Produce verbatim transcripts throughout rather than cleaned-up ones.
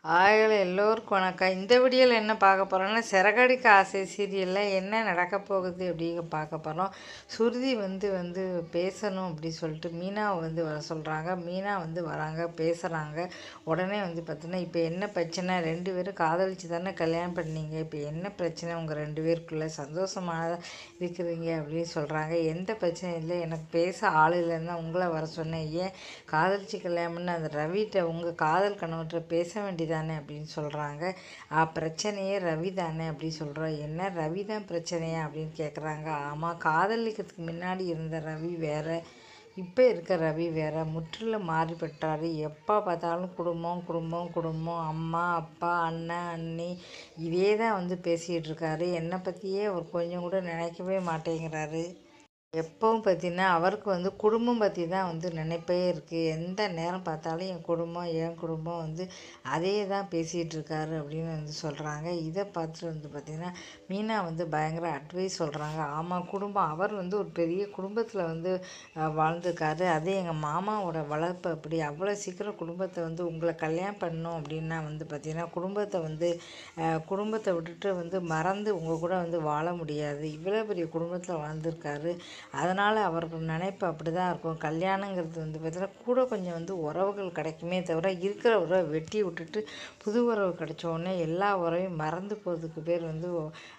ஆயல எல்லோருக்கும் வணக்கம். இந்த வீடியோவில் என்ன பார்க்க போகிறோம்னா, சிறகடிக்க ஆசை சீரியலில் என்ன நடக்க போகுது அப்படிங்க பார்க்க போகிறோம். சுருதி வந்து வந்து பேசணும் அப்படி சொல்லிட்டு மீனாவை வந்து வர சொல்கிறாங்க. மீனா வந்து வராங்க, பேசுகிறாங்க. உடனே வந்து பார்த்தீங்கன்னா, இப்போ என்ன பிரச்சனை, ரெண்டு பேரும் காதலிச்சு தானே கல்யாணம் பண்ணீங்க, இப்போ என்ன பிரச்சனை உங்கள் ரெண்டு பேருக்குள்ளே, சந்தோஷமாக இருக்கிறீங்க அப்படின்னு சொல்கிறாங்க. எந்த பிரச்சனையும் இல்லை, எனக்கு பேச ஆள் இல்லைன்னா உங்களை வர சொன்னேன், ஏன் காதலிச்சு கல்யாணம்னு அந்த ரவிட்ட உங்கள் காதல் கணவர்கிட்ட பேச வேண்டியது தானே அப்படின்னு சொல்கிறாங்க. பிரச்சனையே ரவி தானே அப்படின்னு சொல்கிறோம். என்ன ரவி தான் பிரச்சனையா அப்படின்னு கேட்குறாங்க. ஆமாம், காதலிக்கிறதுக்கு முன்னாடி இருந்த ரவி வேற, இப்போ இருக்க ரவி வேற, முற்றிலும் மாறிப்பட்டார். எப்போ பார்த்தாலும் குடும்பம் குடும்பம் குடும்பம், அம்மா அப்பா அண்ணன் அண்ணி, இதே தான் வந்து பேசிகிட்டு இருக்காரு. என்னை பற்றியே அவர் கொஞ்சம் கூட நினைக்கவே மாட்டேங்கிறாரு. எப்பவும் பார்த்தீங்கன்னா அவருக்கு வந்து குடும்பம் பற்றி தான் வந்து நினைப்பே இருக்குது. எந்த நேரம் பார்த்தாலும் என் குடும்பம் என் குடும்பம் வந்து அதே தான் பேசிகிட்டு இருக்காரு அப்படின்னு வந்து சொல்கிறாங்க. இதை பார்த்துட்டு வந்து பார்த்திங்கன்னா மீனா வந்து பயங்கர அட்வைஸ் சொல்கிறாங்க. ஆமாம், குடும்பம், அவர் வந்து ஒரு பெரிய குடும்பத்தில் வந்து வாழ்ந்துருக்காரு. அதே எங்கள் மாமாவோட வளர்ப்பு அப்படி. அவ்வளோ சீக்கிரம் குடும்பத்தை வந்து உங்களை கல்யாணம் பண்ணணும் அப்படின்னா வந்து பார்த்திங்கன்னா குடும்பத்தை வந்து குடும்பத்தை விட்டுட்டு வந்து மறந்து உங்கள் கூட வந்து வாழ முடியாது. இவ்வளோ பெரிய குடும்பத்தில் வாழ்ந்துருக்காரு. அதனால் அவருக்கு நினைப்பு அப்படி தான் இருக்கும். கல்யாணங்கிறது வந்து பார்த்தீங்கன்னா கூட கொஞ்சம் வந்து உறவுகள் கிடைக்குமே தவிர, இருக்கிற உறவை வெட்டி விட்டுட்டு புது உறவு கிடைச்ச உடனே எல்லா உறவையும் மறந்து போகிறதுக்கு பேர் வந்து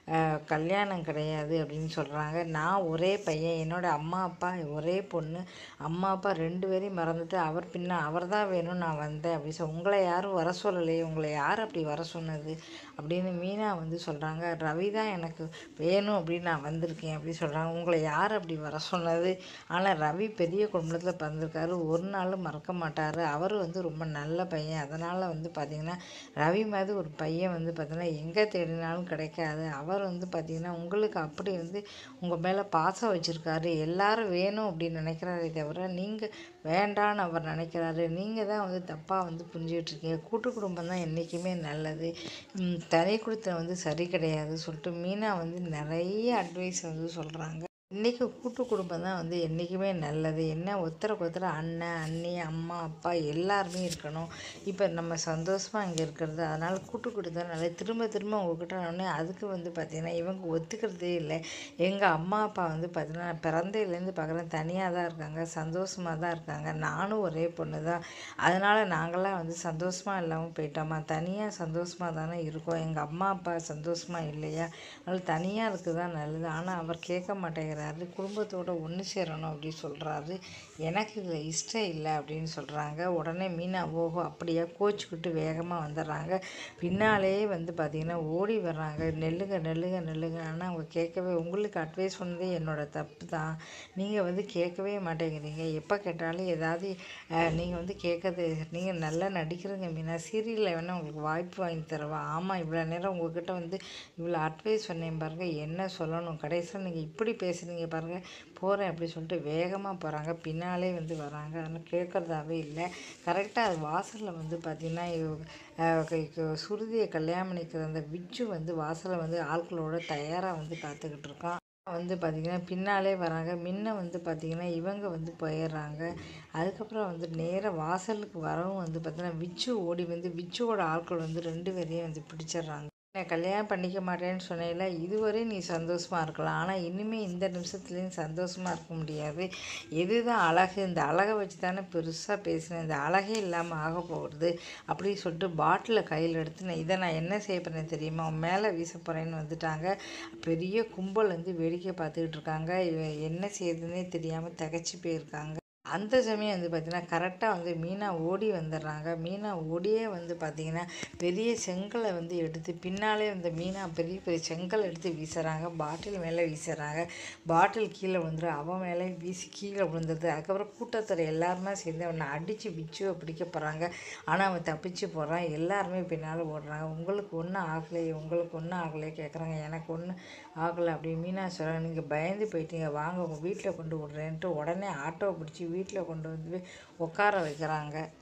கல்யாணம் கிடையாது அப்படின்னு சொல்கிறாங்க. நான் ஒரே பையன், என்னோடய அம்மா அப்பா ஒரே பொண்ணு, அம்மா அப்பா ரெண்டு பேரையும் மறந்துட்டு அவர் பின்ன அவர் தான் வேணும் நான் வந்தேன் அப்படின்னு சொல். உங்களை யாரும் வர சொல்லலையே, உங்களை யார் அப்படி வர சொன்னது அப்படின்னு மீனா வந்து சொல்கிறாங்க. ரவி தான் எனக்கு வேணும் அப்படின்னு நான் வந்திருக்கேன் அப்படின்னு சொல்கிறாங்க. உங்களை யார் அப்படி வர சொன்னது? ஆனால் ரவி பெரிய குடும்பத்தில் பிறந்திருக்காரு, ஒரு நாளும் மறக்க மாட்டார். அவர் வந்து ரொம்ப நல்ல பையன். அதனால் வந்து பார்த்திங்கன்னா ரவி மாதிரி ஒரு பையன் வந்து பார்த்திங்கன்னா எங்கே தேடினாலும் கிடைக்காது. அவர் வந்து பார்த்திங்கன்னா உங்களுக்கு அப்படி வந்து உங்கள் மேலே பாசம் வச்சுருக்காரு. எல்லாரும் வேணும் அப்படின்னு நினைக்கிறாரே தவிர நீங்கள் வேண்டான்னு அவர் நினைக்கிறாரு. நீங்கள் தான் வந்து தப்பாக வந்து புரிஞ்சுக்கிட்டு இருக்கீங்க. கூட்டு குடும்பம் தான் என்றைக்குமே நல்லது, தனி குடித்தனம் வந்து சரி கிடையாது சொல்லிட்டு மீனா வந்து நிறைய அட்வைஸ் வந்து சொல்கிறாங்க. இன்றைக்கி கூட்டு குடும்பம் தான் வந்து என்றைக்குமே நல்லது. என்ன ஒருத்தருக்கு ஒருத்தர் அண்ணன் அண்ணி அம்மா அப்பா எல்லாருமே இருக்கணும். இப்போ நம்ம சந்தோஷமாக இங்கே இருக்கிறது, அதனால் கூட்டு குடும்பம் நல்லது. திரும்ப திரும்ப உங்கள்கிட்ட உடனே அதுக்கு வந்து பார்த்திங்கன்னா இவங்க ஒத்துக்கிறதே இல்லை. எங்கள் அம்மா அப்பா வந்து பார்த்திங்கன்னா பிறந்தையிலேருந்து பார்க்குறேன் தனியாக தான் இருக்காங்க, சந்தோஷமாக தான் இருக்காங்க. நானும் ஒரே பொண்ணு தான், அதனால் நாங்களாம் வந்து சந்தோஷமாக இல்லாமல் போயிட்டோமா, தனியாக சந்தோஷமாக தானே இருக்கோம். எங்கள் அம்மா அப்பா சந்தோஷமாக இல்லையா, அதனால் தனியாக இருக்குது தான் நல்லது. ஆனால் அவர் கேட்க மாட்டேங்கிறார். குடும்பத்தோடு ஒன்று சேரணும் அப்படின்னு சொல்கிறாரு. எனக்கு இதில் இஷ்டம் இல்லை அப்படின்னு சொல்கிறாங்க. உடனே மீனா ஓஹோ அப்படியே கோச்சிக்கிட்டு வேகமாக வந்துடுறாங்க. பின்னாலேயே வந்து பார்த்திங்கன்னா ஓடி வர்றாங்க. நெல்லுங்க நெல்லுங்க நெல்லுங்க. ஆனால் அவங்க கேட்கவே, உங்களுக்கு அட்வைஸ் பண்ணதே என்னோடய தப்பு தான், நீங்கள் வந்து கேட்கவே மாட்டேங்கிறீங்க. எப்போ கேட்டாலும் ஏதாவது நீங்கள் வந்து கேட்கறது, நீங்கள் நல்லா நடிக்கிறீங்க மீனா, சீரியலில் வேணால் உங்களுக்கு வாய்ப்பு வாங்கி தரவா. ஆமாம், இவ்வளோ நேரம் உங்கள்கிட்ட வந்து இவ்வளோ அட்வைஸ் பண்ணேன் பாருங்கள், என்ன சொல்லணும், கடைசியில் நீங்கள் இப்படி பேசுகிறீங்க பாருங்கள், போகிறேன் அப்படி சொல்லிட்டு வேகமாக போகிறாங்க. பின்னாலே வந்து வராங்க. ஆனால் கேட்குறதாவே இல்லை. கரெக்டாக அது வாசலில் வந்து பார்த்திங்கன்னா சுருதியை கல்யாணம் பண்ணிக்கிற அந்த விஜ்ஜு வந்து வாசலில் வந்து ஆட்களோட தயாராக வந்து காத்துக்கிட்டு இருக்கான். வந்து பார்த்திங்கன்னா பின்னாலே வராங்க. முன்ன வந்து பார்த்திங்கன்னா இவங்க வந்து போயிடுறாங்க. அதுக்கப்புறம் வந்து நேராக வாசலுக்கு வரவும் வந்து பார்த்திங்கன்னா விஜ்ஜு ஓடி வந்து விஜ்ஜுவோட ஆட்கள் வந்து ரெண்டு பேரையும் வந்து பிடிச்சிடுறாங்க. நான் கல்யாணம் பண்ணிக்க மாட்டேன்னு சொன்னேன்ல, இதுவரை நீ சந்தோஷமாக இருக்கலாம், ஆனால் இனிமேல் இந்த நிமிஷத்துலேயும் சந்தோஷமாக இருக்க முடியாது. எது தான் அழகு, இந்த அழகை வச்சு தானே பெருசாக பேசினேன், இந்த அழகே இல்லாமல் ஆக போகிறது அப்படின்னு சொல்லிட்டு பாட்டிலை கையில் எடுத்து நான் இதை நான் என்ன செய்ய போகிறேன் தெரியுமா, மேலே வீச போகிறேன்னு வந்துட்டாங்க. பெரிய கும்பல் வந்து வேடிக்கை பார்த்துக்கிட்டு இருக்காங்க. என்ன செய்யுதுன்னே தெரியாமல் திகச்சு போயிருக்காங்க. அந்த சமயம் வந்து பார்த்திங்கன்னா கரெக்டாக வந்து மீனா ஓடி வந்துடுறாங்க. மீனா ஓடியே வந்து பார்த்திங்கன்னா பெரிய செங்கலை வந்து எடுத்து பின்னாலே வந்து மீனா பெரிய பெரிய செங்கல் எடுத்து வீசுகிறாங்க. பாட்டில் மேலே வீசுகிறாங்க. பாட்டில் கீழே விழுந்துடும், அவன் மேலே வீசி கீழே விழுந்துடுது. அதுக்கப்புறம் கூட்டத்தில் எல்லாருமே சேர்ந்து அவனை அடித்து பிச்சுவை பிடிக்க போகிறாங்க. ஆனால் அவன் தப்பிச்சு போகிறான். எல்லாருமே பின்னால் ஓடுறாங்க. உங்களுக்கு ஒன்றும் ஆகலையே, உங்களுக்கு ஒன்றும் ஆகலையே கேட்குறாங்க. எனக்கு ஒன்றும் ஆகலை அப்படின்னு மீனா சொல்கிறாங்க. நீங்கள் பயந்து போயிட்டீங்க, வாங்க உங்கள் வீட்டில் கொண்டு விட்றேன்ட்டு உடனே ஆட்டோவை பிடிச்சி வீட்டில் கொண்டு வந்து உட்கார வைக்கிறாங்க.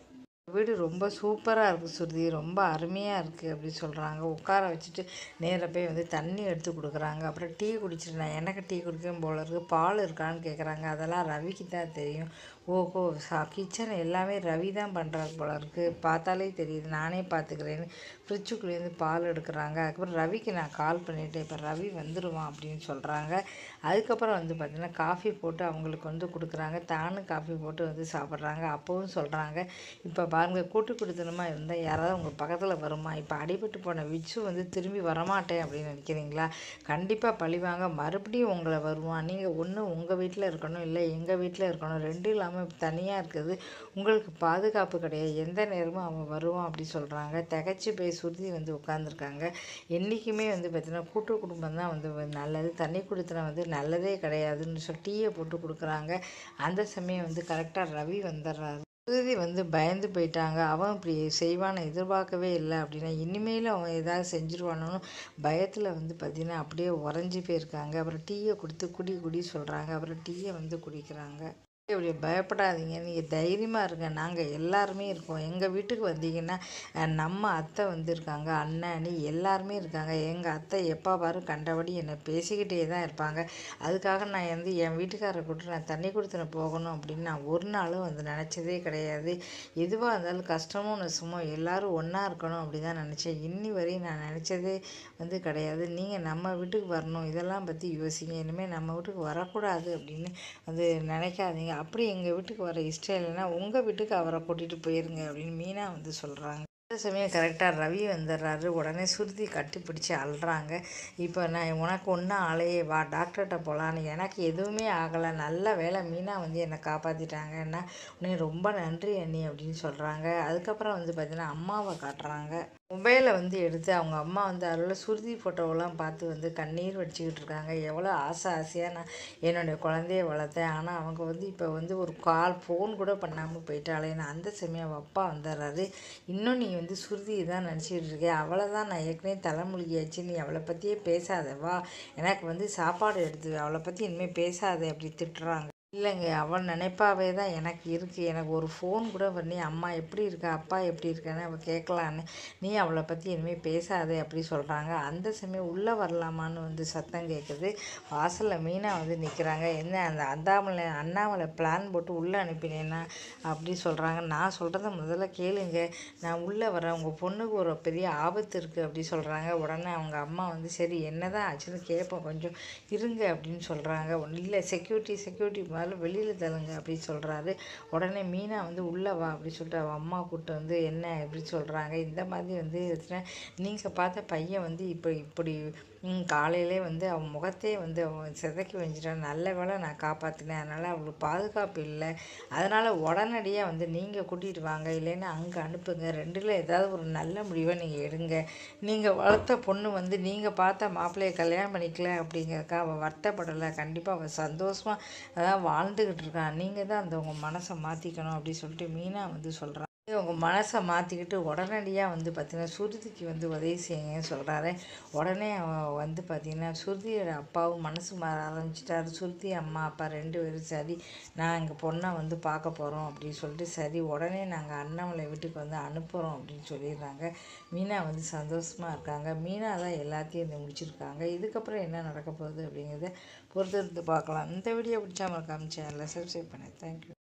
வீடு ரொம்ப சூப்பராக இருக்குது சுருதி, ரொம்ப அருமையாக இருக்குது அப்படி சொல்கிறாங்க. உட்கார வச்சுட்டு நேராக போய் வந்து தண்ணி எடுத்து கொடுக்குறாங்க. அப்புறம் டீ குடிச்சிட்டு நான் எனக்கு டீ குடிக்கும் போல இருக்குது, பால் இருக்கான்னு கேட்குறாங்க. அதெல்லாம் ரவிக்கு தான் தெரியும். ஓஹோ, சா கிச்சன் எல்லாமே ரவி தான் பண்ணுறாரு போல இருக்குது, பார்த்தாலே தெரியுது, நானே பார்த்துக்கிறேன்னு ஃப்ரிட்ஜுக்குள்ளேருந்து பால் எடுக்கிறாங்க. அதுக்கப்புறம் ரவிக்கு நான் கால் பண்ணிவிட்டேன், இப்போ ரவி வந்துடுவான் அப்படின்னு சொல்கிறாங்க. அதுக்கப்புறம் வந்து பார்த்திங்கன்னா காஃபி போட்டு அவங்களுக்கு வந்து கொடுக்குறாங்க. தானும் காஃபி போட்டு வந்து சாப்பிட்றாங்க. அப்போவும் சொல்கிறாங்க, இப்போ பாருங்கள், கூட்டு குடித்தனமாக இருந்தால் யாராவது உங்கள் பக்கத்தில் வருமா? இப்போ அடிபட்டு போன விச்சு வந்து திரும்பி வரமாட்டேன் அப்படின்னு நினைக்கிறீங்களா? கண்டிப்பாக பழிவாங்க, மறுபடியும் உங்களை வருவான். நீங்கள் ஒன்று உங்கள் வீட்டில் இருக்கணும், இல்லை எங்கள் வீட்டில் இருக்கணும். ரெண்டும் இல்லாமல் தனியாக இருக்கிறது உங்களுக்கு பாதுகாப்பு கிடையாது. எந்த நேரமும் அவன் வருவான் அப்படி சொல்கிறாங்க. திகச்சு போய் சுருதி வந்து உட்காந்துருக்காங்க. என்றைக்குமே வந்து பார்த்திங்கன்னா கூட்டு குடும்பம் தான் வந்து நல்லது, தண்ணி குடித்தனம் வந்து நல்லதே கிடையாதுன்னு சொல்லி டீயை போட்டு கொடுக்குறாங்க. அந்த சமயம் வந்து கரெக்டாக ரவி வந்துடுறாரு. சுருதி வந்து பயந்து போயிட்டாங்க. அவன் இப்படி செய்வான்னு எதிர்பார்க்கவே இல்லை அப்படின்னா, இனிமேலும் அவன் ஏதாவது செஞ்சுருவானோன்னு பயத்தில் வந்து பார்த்திங்கன்னா அப்படியே உறைஞ்சி போயிருக்காங்க. அப்புறம் டீயை கொடுத்து குடி குடி சொல்கிறாங்க. அப்புறம் டீயை வந்து குடிக்கிறாங்க. இப்படி பயப்படாதீங்க, நீங்கள் தைரியமாக இருங்க, நாங்கள் எல்லாருமே இருக்கோம். எங்கள் வீட்டுக்கு வந்தீங்கன்னா நம்ம அத்தை வந்திருக்காங்க, அண்ணன் அண்ணி எல்லாருமே இருக்காங்க. எங்கள் அத்தை எப்போ பாரு கண்டபடி என்னை பேசிக்கிட்டே தான் இருப்பாங்க. அதுக்காக நான் வந்து என் வீட்டுக்காரரை கூப்பிட்டு நான் தண்ணி கொடுத்துன போகணும் அப்படின்னு நான் ஒரு நாளும் வந்து நினச்சதே கிடையாது. எதுவாக இருந்தாலும் கஷ்டமோ நஷ்டமோ எல்லோரும் ஒன்றா இருக்கணும் அப்படி தான் நினச்சேன். இன்னி வரையும் நான் நினச்சதே வந்து கிடையாது. நீங்கள் நம்ம வீட்டுக்கு வரணும், இதெல்லாம் பற்றி யோசிங்க. இனிமேல் நம்ம வீட்டுக்கு வரக்கூடாது அப்படின்னு வந்து நினைக்காதீங்க. அப்படி எங்கள் வீட்டுக்கு வர இஷ்டம் இல்லைன்னா உங்கள் வீட்டுக்கு அவரை கூட்டிகிட்டு போயிருங்க அப்படின்னு மீனா வந்து சொல்கிறாங்க. அந்த சமயம் கரெக்டாக ரவி வந்துடுறாரு. உடனே சுருதி கட்டி பிடிச்சி அழுறாங்க. இப்போ நான் உனக்கு ஒன்றும் ஆளையே, வா டாக்டர்கிட்ட போகலான்னு. எனக்கு எதுவுமே ஆகலை, நல்ல வேலை மீனா வந்து என்னை காப்பாற்றிட்டாங்கன்னா உடனே ரொம்ப நன்றி அண்ணி அப்படின்னு சொல்கிறாங்க. அதுக்கப்புறம் வந்து பார்த்திங்கன்னா அம்மாவை காட்டுறாங்க. மொபைலை வந்து எடுத்து அவங்க அம்மா வந்து அதில் சுருதி ஃபோட்டோவெல்லாம் பார்த்து வந்து கண்ணீர் வடிச்சிக்கிட்டு இருக்காங்க. எவ்வளோ ஆசை ஆசையாக நான் என்னுடைய குழந்தைய வளர்த்தேன், ஆனால் அவங்க வந்து இப்போ வந்து ஒரு கால் ஃபோன் கூட பண்ணாமல் போயிட்டாலே. நான் அந்த சமயம் அவள் அப்பா வந்துடுறாரு. இன்னும் நீ வந்து சுருதியை தான் நினச்சிக்கிட்டு இருக்கேன், அவளை தான் நான் ஏற்கனவே தலைமொழியாச்சு, நீ அவளை பற்றியே பேசாத, வா எனக்கு வந்து சாப்பாடு எடுத்து, அவளை பற்றி இனிமேல் பேசாத அப்படி திட்டுறாங்க. இல்லைங்க, அவள் நினைப்பாவே தான் எனக்கு இருக்குது. எனக்கு ஒரு ஃபோன் கூட பண்ணி அம்மா எப்படி இருக்கா, அப்பா எப்படி இருக்கான்னு அவள் கேட்கலான்னு, நீ அவளை பற்றி இனிமேல் பேசாதே அப்படி சொல்கிறாங்க. அந்த சமயம் உள்ளே வரலாமான்னு வந்து சத்தம் கேட்குது. வாசலில் மீனா வந்து நிற்கிறாங்க. என்ன அந்த அந்தாமலை அண்ணாமலை பிளான் போட்டு உள்ளே அனுப்பினேன்னா அப்படி சொல்கிறாங்க. நான் சொல்கிறத முதல்ல கேளுங்க, நான் உள்ளே வரேன், உங்கள் பொண்ணுக்கு ஒரு பெரிய ஆபத்து இருக்குது அப்படி சொல்கிறாங்க. உடனே அவங்க அம்மா வந்து சரி என்ன தான் ஆச்சுன்னு கேட்போம், கொஞ்சம் இருங்க அப்படின்னு சொல்கிறாங்க. இல்லை செக்யூரிட்டி செக்யூரிட்டி முதல்ல வெளியில் தள்ளுங்க அப்படின்னு சொல்கிறாரு. உடனே மீனா வந்து உள்ளே வா அப்படி சொல்லிட்டு அவள் அம்மா கூப்பிட்டு வந்து என்ன எப்படி சொல்கிறாங்க. இந்த மாதிரி வந்து நீங்கள் பார்த்த பையன் வந்து இப்போ இப்படி காலையிலே வந்து அவன் முகத்தையே வந்து அவன் சிதைக்கி வஞ்சிட்டான். நல்ல வேளை நான் காப்பாற்றினேன், அதனால் அவளுக்கு பாதுகாப்பு இல்லை, அதனால் உடனடியாக வந்து நீங்கள் கூட்டிகிட்டு வாங்க, இல்லைன்னா அங்கே அனுப்புங்க, ரெண்டில் ஏதாவது ஒரு நல்ல முடிவை நீங்கள் எடுங்க. நீங்கள் வளர்த்த பொண்ணு வந்து நீங்கள் பார்த்த மாப்பிள்ளையை கல்யாணம் பண்ணிக்கல அப்படிங்கிறக்கா அவள் வருத்தப்படலை, கண்டிப்பாக அவள் சந்தோஷமாக அதான் வாழ்ந்துக்கிட்டு இருக்கான். நீங்கள் தான் அந்த உங்கள் மனசை மாற்றிக்கணும் அப்படி சொல்லிட்டு மீனா வந்து சொல்கிறான். உங்கள் மனசை மாற்றிக்கிட்டு உடனடியாக வந்து பார்த்திங்கன்னா சுருதிக்கு வந்து உதவி செய்யுங்கன்னு சொல்கிறாரு. உடனே அவன் வந்து பார்த்திங்கன்னா சுருதியோட அப்பாவும் மனசு மாற ஆரம்பிச்சிட்டாரு. சுருதி அம்மா அப்பா ரெண்டு பேரும் சரி நான் எங்கள் பொண்ணை வந்து பார்க்க போகிறோம் அப்படின்னு சொல்லிட்டு சரி உடனே நாங்கள் அண்ணாமலை வீட்டுக்கு வந்து அனுப்புகிறோம் அப்படின்னு சொல்லிடுறாங்க. மீனா வந்து சந்தோஷமாக இருக்காங்க. மீனா தான் எல்லாத்தையும் இந்த முடிச்சிருக்காங்க. இதுக்கப்புறம் என்ன நடக்க போகுது அப்படிங்கிறத பொறுத்திருந்து பார்க்கலாம். இந்த வீடியோ பிடிச்சா மறக்காம சேனலை சப்ஸ்கிரைப் பண்ணேன். தேங்க்யூ.